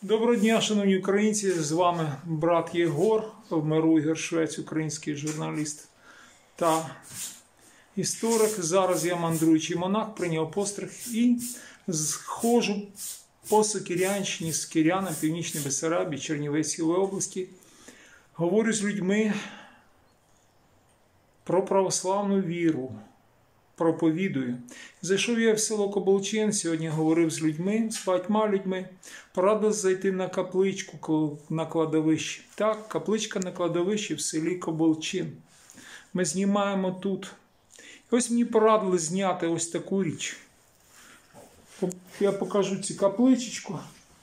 Доброго дня, шановні українці, з вами брат Єгор, в миру Ігор Швець, український журналіст та історик. Зараз я мандруючий монах, прийняв постриг і ходжу по Сокирянщині, Скиряна, Північній Бессарабії, Чернівецької області. Говорю з людьми про православну віру. Проповідую. Зайшов я в село Коболчин, сьогодні говорив з людьми, з багатьма людьми. Порадив зайти на капличку на кладовищі. Так, капличка на кладовищі в селі Коболчин. Ми знімаємо тут. І ось мені порадили зняти ось таку річ. Я покажу цю капличечку.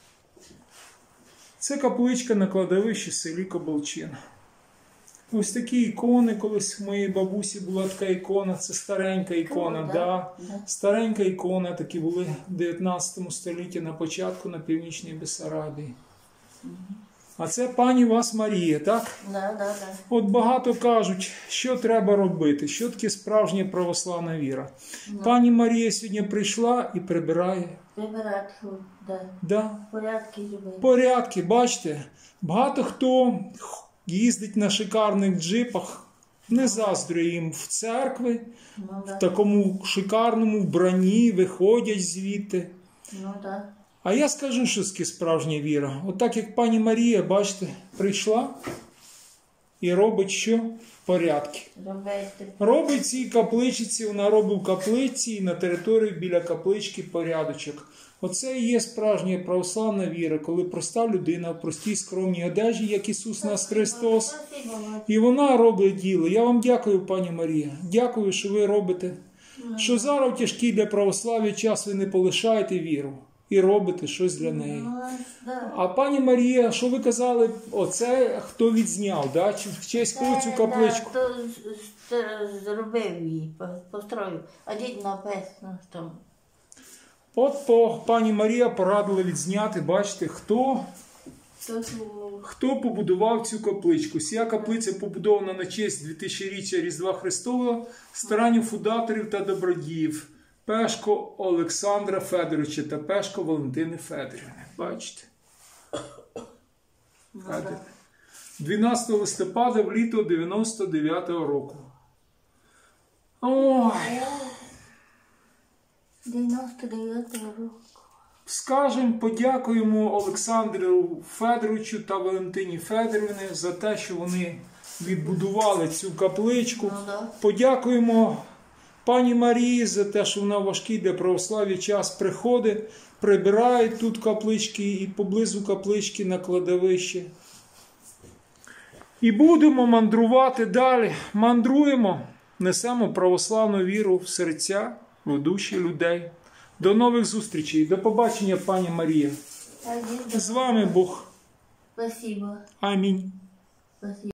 Це капличка на кладовищі в селі Коболчин. Ось такі ікони, колись в моїй бабусі була така ікона, це старенька ікона, да. Старенька ікона, такі були в 19 столітті на початку на Північній Бессарабії. А це пані вас Марія, так? Да. От багато кажуть, що треба робити, що таке справжня православна віра. Пані Марія сьогодні прийшла і прибирає. Прибирати, Да. порядки робити. Порядки, бачите, багато хто їздить на шикарних джипах, не заздрю їм в церкви, в такому шикарному вбранні, виходять звідти. А я скажу, що таке справжня віра. Отак, як пані Марія, бачите, прийшла і робить що? Порядки. Робить цій капличці, вона робить в каплиці і на території біля каплички порядочок. Оце і є справжня православна віра, коли проста людина в простій скромній одежі, як Ісус наш Христос, і вона робить діло. Я вам дякую, пані Марія. Дякую, що ви робите. Що зараз в тяжкий для православ'я час ви не полишаєте віру і робите щось для неї. А пані Марія, що ви казали, оце хто відзняв, да? Чи в честь кого цю капличку? Хто зробив її, построїв, а дід написано там. От пані Марія порадила відзняти, бачите, хто побудував цю капличку. Ця каплиця побудована на честь 2000-річчя Різдва Христового старанню фундаторів та добродіїв Пешко Олександра Федоровича та Пешко Валентини Федорівни. Бачите? 12 листопада в літо 99-го року. Ой! 99-го року. Скажемо, подякуємо Олександру Федоровичу та Валентині Федорівні за те, що вони відбудували цю капличку. Подякуємо пані Марії за те, що вона в важкий для православ'я час приходить, прибирає тут каплички і поблизу каплички на кладовище. І будемо мандрувати далі. Мандруємо, несемо православну віру в серця, в душі людей. До нових зустрічей. До побачення, пані Марія. З вами Бог. Спасибо. Амінь. Спасибо.